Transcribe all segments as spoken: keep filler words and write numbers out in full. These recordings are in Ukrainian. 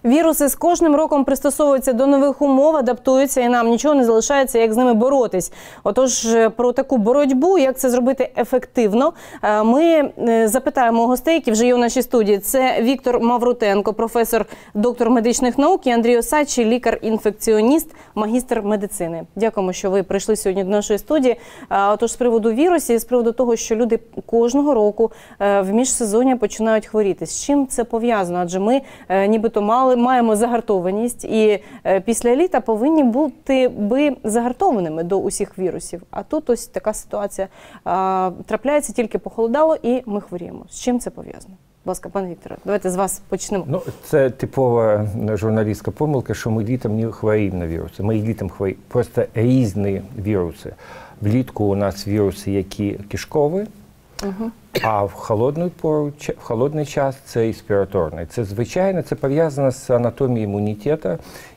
Віруси з кожним роком пристосовуються до нових умов, адаптуються, і нам нічого не залишається, як з ними боротись. Отож, про таку боротьбу, як це зробити ефективно, ми запитаємо гостей, які вже є у нашій студії. Це Віктор Маврутенко, професор, доктор медичних наук, і Андрій Осадчий, лікар-інфекціоніст, магістр медицини. Дякуємо, що ви прийшли сьогодні до нашої студії. Отож, з приводу вірусів, з приводу того, що люди кожного року в міжсезоння починають хворіти. З чим це пов'язано? Адже ми нібито мали, маємо загартованість, і після літа повинні бути би загартованими до усіх вірусів. А тут ось така ситуація трапляється, тільки похолодало, і ми хворіємо. З чим це пов'язано? Будь ласка, пане Вікторе, давайте з вас почнемо. Ну, це типова журналістська помилка, що ми літом не хворіємо на віруси. Ми літом хворіємо. Просто різні віруси. Влітку у нас віруси, які кишкові, угу. а в холодний, пору, в холодний час це респіраторний. Це, звичайно, це пов'язано з анатомією імунітету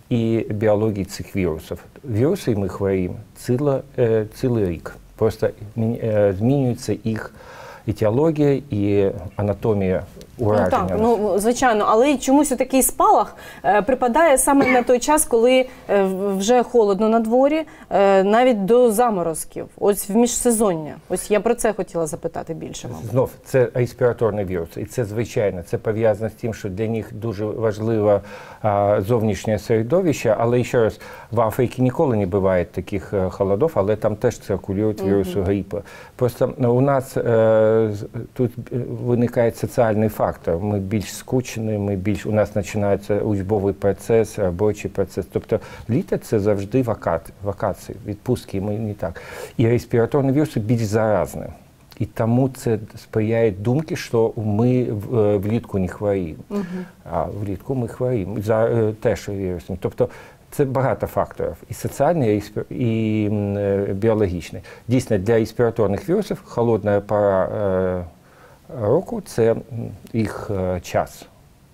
і біологією цих вірусів. Віруси ми хворіємо цілий, цілий рік. Просто змінюється їх етіологія і анатомія ураження. Ну, так, ну, звичайно, але чомусь такий спалах е, припадає саме на той час, коли е, вже холодно на дворі, е, навіть до заморозків, ось в міжсезоння. Ось я про це хотіла запитати більше. Мабуть. Знов, це респіраторний вірус, і це звичайно, це пов'язано з тим, що для них дуже важливе а, зовнішнє середовище, але ще раз, в Африці ніколи не буває таких а, холодів, але там теж циркулюють віруси угу. грипу. Просто у нас а, тут виникає соціальний фактор. Ми більш скучені, ми більш, у нас починається учбовий процес, робочий процес. Тобто літо – це завжди вакації, вакації, відпустки, ми не так. І респіраторні віруси більш заразні. І тому це сприяє думці, що ми влітку не хворіємо. Угу. А влітку ми хворіємо, за теж вірусом. Тобто це багато факторів, і соціальний, і біологічний. Дійсно, для респіраторних вірусів холодна пора року – це їх час.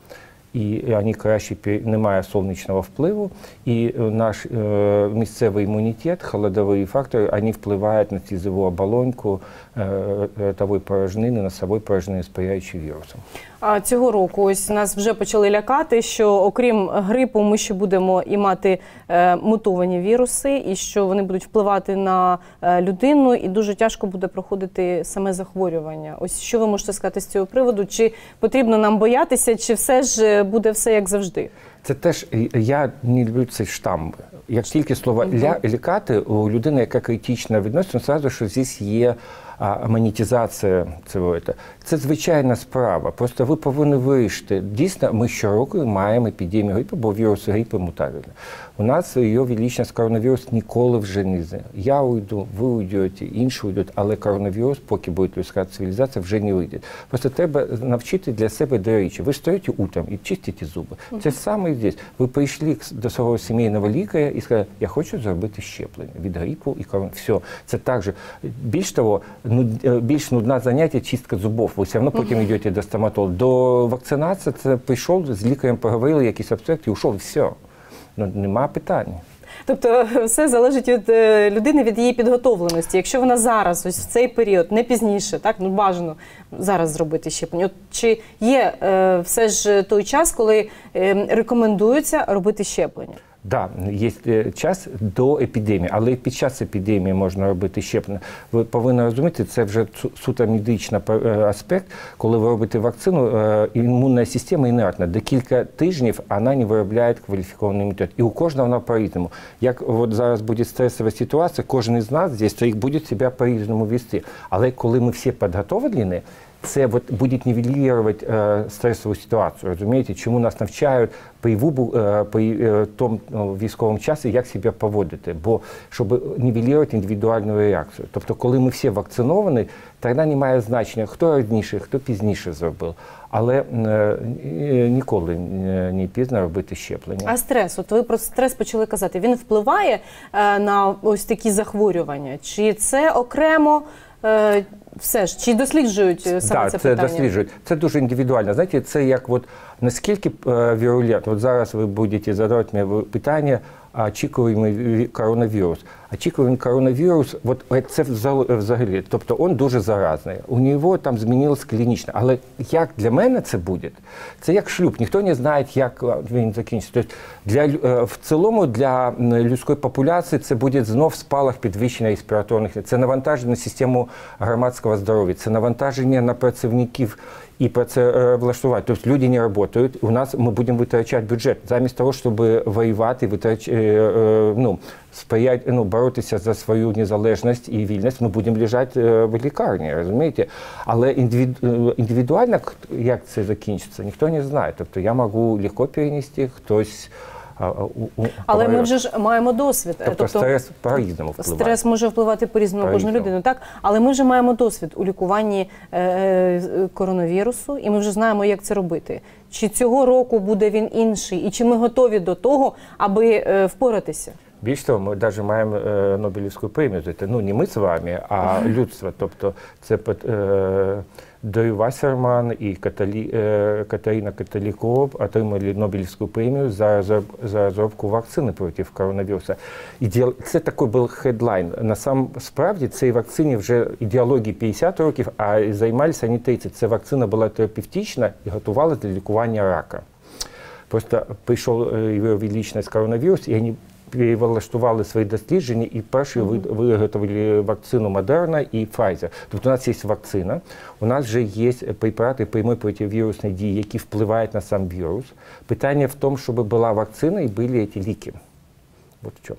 І вони краще, немає сонячного впливу, і наш е, місцевий імунітет, холодові фактори, вони впливають на слизову оболоньку е, ротової порожнини, носової порожнини, сприяючи вірусам. А цього року ось нас вже почали лякати, що окрім грипу ми ще будемо і мати е, мутовані віруси, і що вони будуть впливати на е, людину, і дуже тяжко буде проходити саме захворювання. Ось що ви можете сказати з цього приводу? Чи потрібно нам боятися, чи все ж буде все як завжди? Це теж, я не люблю цей штамп. Як тільки слово uh-huh. лякати, у людини, яка критично відноситься, одразу, що здесь є а, монетизація цього. Це звичайна справа. Просто ви повинні вирішити. Дійсно, ми щороку маємо епідемію грипу, бо вірус грипу мутабельний. У нас його величність коронавірус ніколи вже не знає. Я уйду, ви уйдете, інші уйдуть, але коронавірус, поки буде людська цивілізація, вже не вийде. Просто треба навчити для себе до речі. Ви стоїте утром і чистите зуби. Uh-huh. Це саме здесь. Ви прийшли до свого сімейного лікаря і сказали, я хочу зробити щеплення від грипу і коронавірусу. Все. Це так же. Більш того, більш нудне заняття чистка зубів. Ви все одно потім йдете до стоматолога. До вакцинації це прийшов, з лікарем поговорили, якісь аспекти, і ушов, і все. Ну, нема питань. Тобто все залежить від людини, від її підготовленості. Якщо вона зараз, ось в цей період, не пізніше, так, ну бажано зараз зробити щеплення. От чи є е, все ж той час, коли е, рекомендується робити щеплення? Так, да, є час до епідемії, але під час епідемії можна робити щеплення. Ви повинні розуміти, це вже суто медичний аспект. Коли ви робите вакцину, імунна система інертна. До кілька тижнів вона не виробляє кваліфікований імунітет. І у кожного вона по-різному. Як от зараз буде стресова ситуація, кожен із нас здесь буде себе по-різному вести. Але коли ми всі підготовлені, це от буде нівелювати е, стресову ситуацію, розумієте? Чому нас навчають при, вибу, е, при е, тому військовому часі, як себе поводити, бо щоб нівелювати індивідуальну реакцію. Тобто, коли ми всі вакциновані, тоді немає значення, хто раніше, хто пізніше зробив. Але е, ніколи не пізно робити щеплення. А стрес? От ви про стрес почали казати. Він впливає е, на ось такі захворювання? Чи це окремо? Е, все ж, чи досліджують саме да, це, це питання? досліджують. Це дуже індивідуально. Знаєте, це як от наскільки вірулентно. От зараз ви будете задавати мені питання, а очікуємо коронавірус. очікуваний коронавірус, от це взагалі, тобто він дуже заразний. У нього там змінилось клінічне. Але як для мене це буде? Це як шлюб. Ніхто не знає, як він закінчиться. Тобто для, в цілому для людської популяції це буде знов спалах підвищення респіраторних. Це навантаження на систему громадського здоров'я, це навантаження на працівників і працевлаштувати. Тобто люди не працюють, у нас ми будемо витрачати бюджет. Замість того, щоб воювати, витрач, ну, сприяти, ну, боротися за свою незалежність і вільність, ми будемо лежати в лікарні, розумієте? Але індивідуально, як це закінчиться, ніхто не знає. Тобто я можу легко перенести, хтось... Але ми вже ж маємо досвід. Тобто, тобто стрес по-різному впливає. Стрес може впливати по-різному на кожну людину, так? Але ми вже маємо досвід у лікуванні е коронавірусу, і ми вже знаємо, як це робити. Чи цього року буде він інший, і чи ми готові до того, аби е впоратися? Більш того, ми навіть маємо е Нобелівську премію. Ну, не ми з вами, а людство. Тобто, це е Дой Вассерман і Каталі, е Катерина Каталіков отримали Нобелівську премію за, за, за розробку вакцини проти коронавірусу. Ідеал... Це такий був хедлайн. Насправді, цій вакцині вже ідеології п'ятдесят років, а займалися вони тридцять. Ця вакцина була терапевтична і готувалася для лікування рака. Просто прийшов його величність коронавірус, і вони перевлаштували свої дослідження і перші mm-hmm. виготовили вакцину Модерна і Pfizer. Тобто у нас є вакцина, у нас вже є препарати прямої противірусної дії, які впливають на сам вірус. Питання в тому, щоб була вакцина і були ці ліки. От що.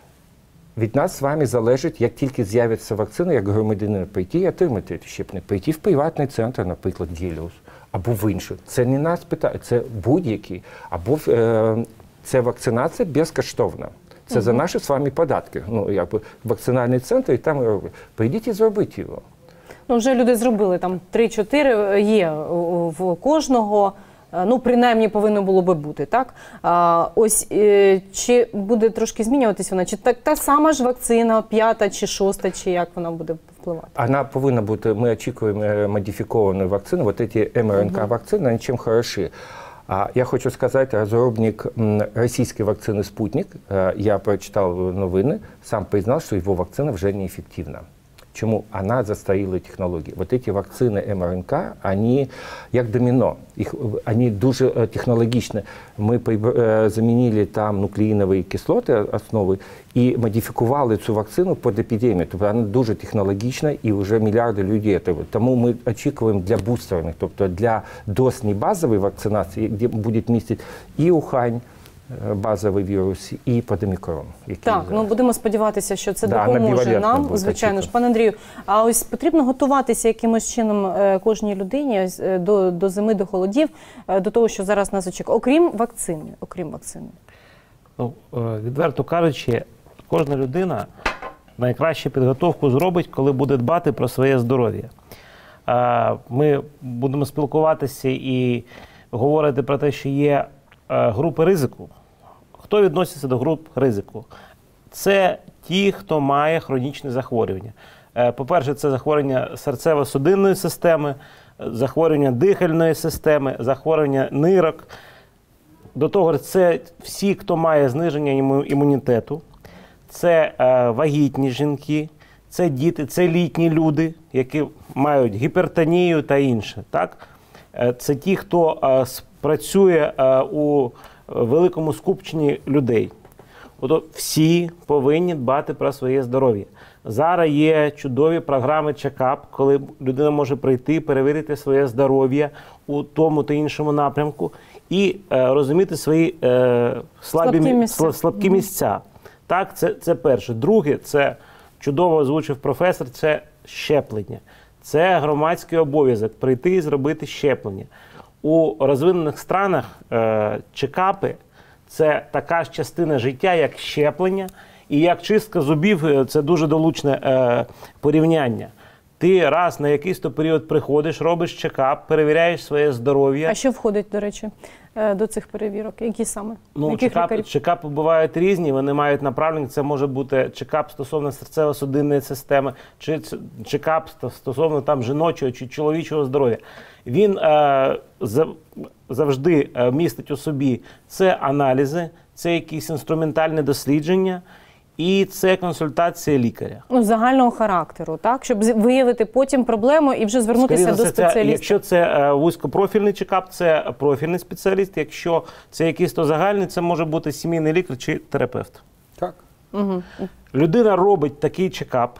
Від нас з вами залежить, як тільки з'явиться вакцина, як громадянин прийти і отримати щеплення. Прийти в приватний центр, наприклад, Геліус, або в інший. Це не нас питає, це будь-який. Або е, це вакцинація безкоштовна. Це угу. за наші з вами податки. Ну, якби вакцинальний центр, і там робить. Прийдіть і зробіть його. Ну, вже люди зробили, там три-чотири є в кожного. Ну, принаймні, повинно було би бути, так? А, ось, е, чи буде трошки змінюватися вона? Чи так, та сама ж вакцина, п'ята чи шоста, чи як вона буде впливати? Вона повинна бути, ми очікуємо модифіковану вакцину, вот ці ем ар ен ка-вакцини, вони чим хороші. А я хочу сказати, розробник російської вакцини «Спутник», я прочитав новини, сам признав, що його вакцина вже неефективна. Чому? Она застарілі технології. Вот эти вакцини ем ар ен ка, они як доміно, їх, вони дуже технологічні. Ми замінили там нуклеїнові кислоти, основи, і модифікували цю вакцину під епідемію. Тобто вона дуже технологічна і вже мільярди людей. Тому ми очікуємо для бустерних, тобто для досні базової вакцинації, де буде містити і Ухань, базовий вірус, і подомікрон. Так, ну будемо сподіватися, що це да, допоможе нам, звичайно ж. Пане Андрію, а ось потрібно готуватися якимось чином кожній людині ось, до, до зими, до холодів, до того, що зараз нас очікує, окрім вакцини, окрім вакцини? Ну, відверто кажучи, кожна людина найкращу підготовку зробить, коли буде дбати про своє здоров'я. Ми будемо спілкуватися і говорити про те, що є групи ризику. Хто відноситься до груп ризику? Це ті, хто має хронічні захворювання. По-перше, це захворювання серцево-судинної системи, захворювання дихальної системи, захворювання нирок. До того, це всі, хто має зниження імунітету, це вагітні жінки, це діти, це літні люди, які мають гіпертонію та інше. Так? Це ті, хто працює у великому скупченні людей. Ото всі повинні дбати про своє здоров'я. Зараз є чудові програми чекап, коли людина може прийти, перевірити своє здоров'я у тому та іншому напрямку і е, розуміти свої е, слабі, слабкі місця. Слабкі місця. Так, це, це перше. Друге, це чудово озвучив професор, це щеплення. Це громадський обов'язок – прийти і зробити щеплення. У розвинених странах е, чекапи – це така ж частина життя, як щеплення, і як чистка зубів – це дуже долучне е, порівняння. Ти раз на якийсь то період приходиш, робиш чекап, перевіряєш своє здоров'я. А що входить, до речі, до цих перевірок? Які саме? Ну, чекап, чекапи бувають різні, вони мають направлення. Це може бути чекап стосовно серцево-судинної системи, чи чекап стосовно там жіночого чи чоловічого здоров'я. Він е, завжди містить у собі це аналізи, це якісь інструментальні дослідження, і це консультація лікаря. Ну, загального характеру, так? Щоб з- виявити потім проблему і вже звернутися Скоріше до за все, це, спеціаліста. якщо це е, вузькопрофільний чекап, це профільний спеціаліст. Якщо це якийсь то загальний, це може бути сімейний лікар чи терапевт. Так. Угу. Людина робить такий чекап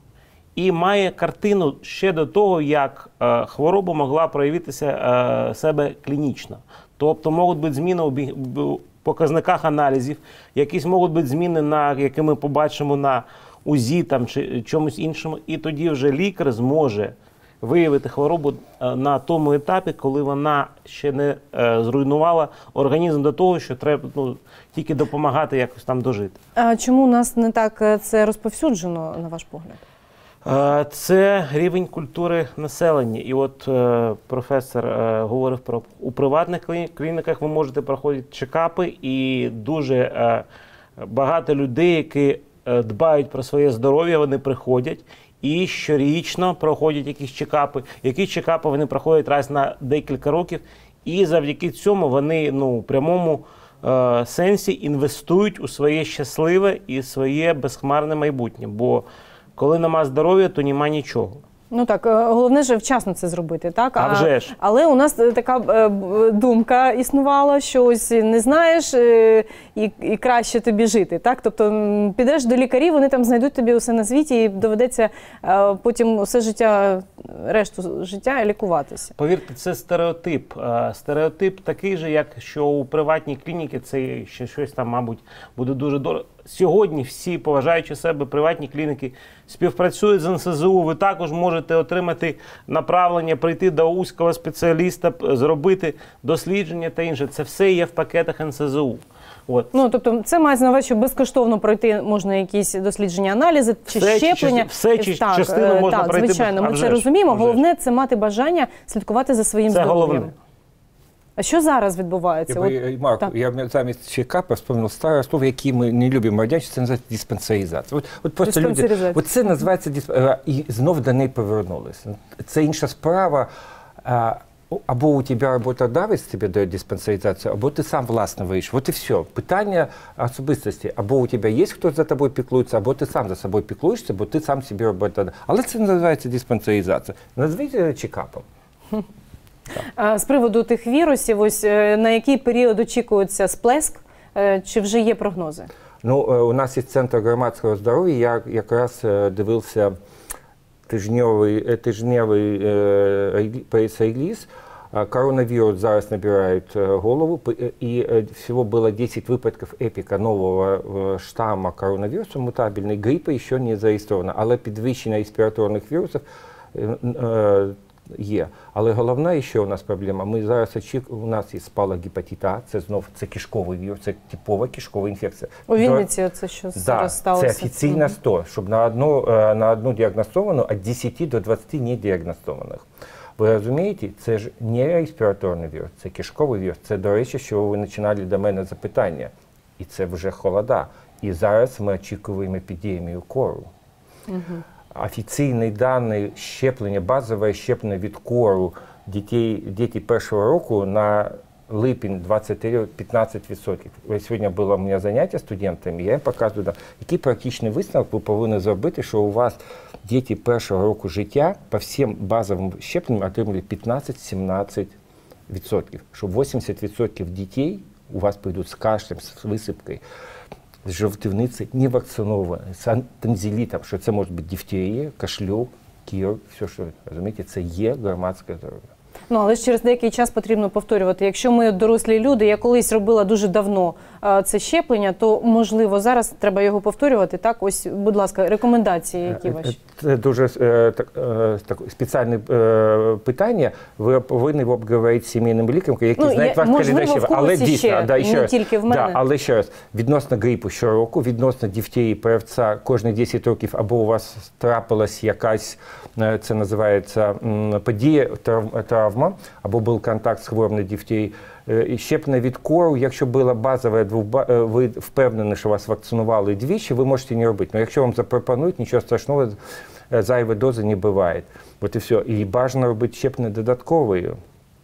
і має картину ще до того, як е, хвороба могла проявитися е, себе клінічно. Тобто можуть бути зміни у бі- в показниках аналізів, якісь можуть бути зміни, на, які ми побачимо на УЗІ там, чи чомусь іншому, і тоді вже лікар зможе виявити хворобу е, на тому етапі, коли вона ще не е, зруйнувала організм до того, що треба ну, тільки допомагати якось там дожити. А чому у нас не так е, це розповсюджено, на ваш погляд? Е, Це рівень культури населення. І от е, професор е, говорив про у приватних клі- клініках ви можете проходити чекапи, і дуже е, багато людей, які е, дбають про своє здоров'я, вони приходять і щорічно проходять якісь чекапи. Які чекапи вони проходять раз на декілька років, і завдяки цьому вони ну, в прямому е, сенсі інвестують у своє щасливе і своє безхмарне майбутнє. Бо коли нема здоров'я, то нема нічого. Ну так, е, головне ж вчасно це зробити, так? А вже ж. Але у нас е, така е, б- думка існувала, що ось не знаєш е, і, і краще тобі жити, так? Тобто м, підеш до лікарів, вони там знайдуть тобі усе на світі і доведеться е, потім усе життя, решту життя лікуватися. Повірте, це стереотип. Е, Стереотип такий же, як що у приватній клініці це ще щось там, мабуть, буде дуже дорого. Сьогодні всі, поважаючи себе, приватні клініки співпрацюють з ен ес зе у. Ви також можете отримати направлення, прийти до вузького спеціаліста, п- зробити дослідження та інше. Це все є в пакетах ен ес зе у. От. Ну, тобто це мається на увазі, що безкоштовно пройти можна якісь дослідження, аналізи чи Все чи щеплення. части- все чи так, частину е, можна так, пройти, звичайно, а ми вже це ж, розуміємо. а вже ж. Головне – це мати бажання слідкувати за своїм Це здоров'ям. головне. А що зараз відбувається? Я, От, бы, Марк, так. я замість чекапа вспомнив старе слово, яке ми не любимо радянське, це називається диспансеризація. От, от просто люди, Диспансеризація. от це називається дисп... е, і знов до неї повернулися. Це інша справа. А, або у тебе роботодавець тобі дає диспансеризацію, або ти сам власне вийшов. От і все. Питання особистості. Або у тебе є хтось за тобою піклується, або ти сам за собою піклуєшся, бо ти сам собі роботодавець. Але це називається диспансеризація. Назвіть чекапом. А, з приводу тих вірусів, ось е, на який період очікується сплеск, е, чи вже є прогнози? Ну, е, у нас є Центр громадського здоров'я. Я якраз е, дивився тижневий, е, тижневий е, релі- прес-реліз. Е, Коронавірус зараз набирає е, голову, п- е, і е, всього було десять випадків епіка нового е, штаму коронавірусу, мутабельної грипи ще не зареєстровано, але підвищення респіраторних вірусів е, е, є. Але головна ще у нас проблема. Ми зараз очікуємо, у нас є спалах гепатита А, це знов це кишковий вірус, це типова кишкова інфекція. У Вінниці це що Да, зараз сталося? це офіційно сто, щоб на одну, е, на одну діагностовану від десяти до двадцяти недіагностованих. Ви розумієте, це ж не респіраторний вірус, це кишковий вірус. Це, до речі, що ви починали до мене запитання. І це вже холода. І зараз ми очікуємо епідемію кору. Угу. Офіційні дані щеплення, базове щеплення від кору дітей, дітей першого року на липень двадцять три – п'ятнадцять відсотків. Сьогодні було у мене заняття з студентами, я їм показую, який практичний висновок ви повинні зробити, що у вас діти першого року життя по всім базовим щепленням отримали п'ятнадцять - сімнадцять відсотків. Що вісімдесят відсотків дітей у вас прийдуть з кашлем, з висипкою, з жовтівниці не вакциновані, з танзелітом, що це може бути дифтерія, кашлюк, кір, все, що, розумієте, це є громадське здоров'я. Ну, але ж через деякий час потрібно повторювати. Якщо ми дорослі люди, я колись робила дуже давно а, це щеплення, то, можливо, зараз треба його повторювати. Так, ось, будь ласка, рекомендації які ваші? Це дуже е, так, е, так, спеціальне е, питання. Ви повинні обговорити з сімейним лікарем, який Ну, знає я- ваш можливо, кандидат. в когось Але іще, дійсно, да, і ще не раз, тільки в да, мене. але ще раз, відносно грипу щороку, відносно дифтерії, правця кожні десять років, або у вас трапилась якась, е, це називається м, подія, трав- травма, або був контакт з хворим на дифтерію. Е, і щеплення від кору, якщо була базова, двоба- е, ви впевнені, що вас вакцинували двічі, ви можете не робити. Але якщо вам запропонують, нічого страшного, зайвої дози не буває. От і все. І бажано робити щеплення додатковою.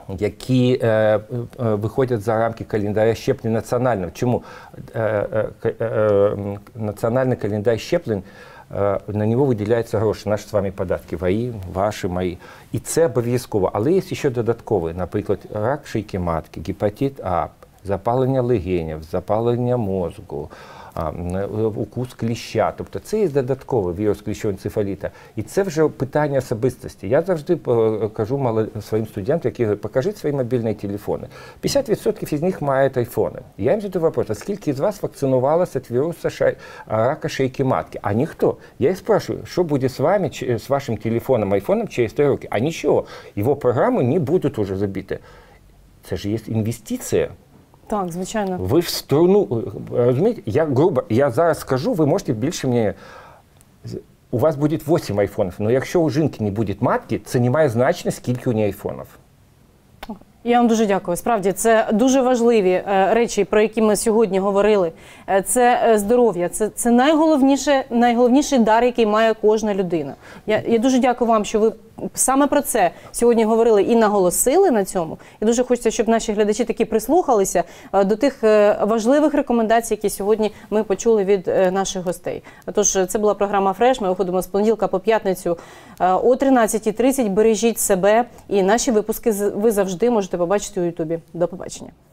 які е, е, виходять за рамки календаря щеплень національного. Чому? Е, е, е, національний календар щеплень, е, на нього виділяються гроші, наші з вами податки, ваші, ваші, мої. І це обов'язково. Але є ще додаткові, наприклад, рак шийки матки, гепатит А, запалення легенів, запалення мозку, укус кліща. Тобто це є додатковий вірус кліщового енцефаліта. І це вже питання особистості. Я завжди кажу своїм студентам, які говорять, покажіть свої мобільні телефони. п'ятдесят відсотків із них мають айфони. Я їм задаю вопрос, а скільки з вас вакцинувалося від вірусу шай... рака шийки матки? А ніхто. Я їх спрашиваю, що буде з вами, з вашим телефоном, айфоном через три роки? А нічого. Його програми не будуть уже забиті. Це ж є інвестиція. Так, звичайно. Ви в струну, розумієте, я грубо, я зараз скажу, ви можете більше мені, у вас буде вісім айфонів, але якщо у жінки не буде матки, це не має значення, скільки у неї айфонів. Я вам дуже дякую. Справді, це дуже важливі е, речі, про які ми сьогодні говорили. Е, це е, здоров'я, це, це найголовніше, найголовніший дар, який має кожна людина. Я, я дуже дякую вам, що ви саме про це сьогодні говорили і наголосили на цьому. І дуже хочеться, щоб наші глядачі таки прислухалися е, до тих е, важливих рекомендацій, які сьогодні ми почули від е, наших гостей. Тож, це була програма «Фреш». Ми виходимо з понеділка по п'ятницю е, о тринадцятій тридцять. Бережіть себе, і наші випуски ви завжди можете побачити у Ютубі. До побачення.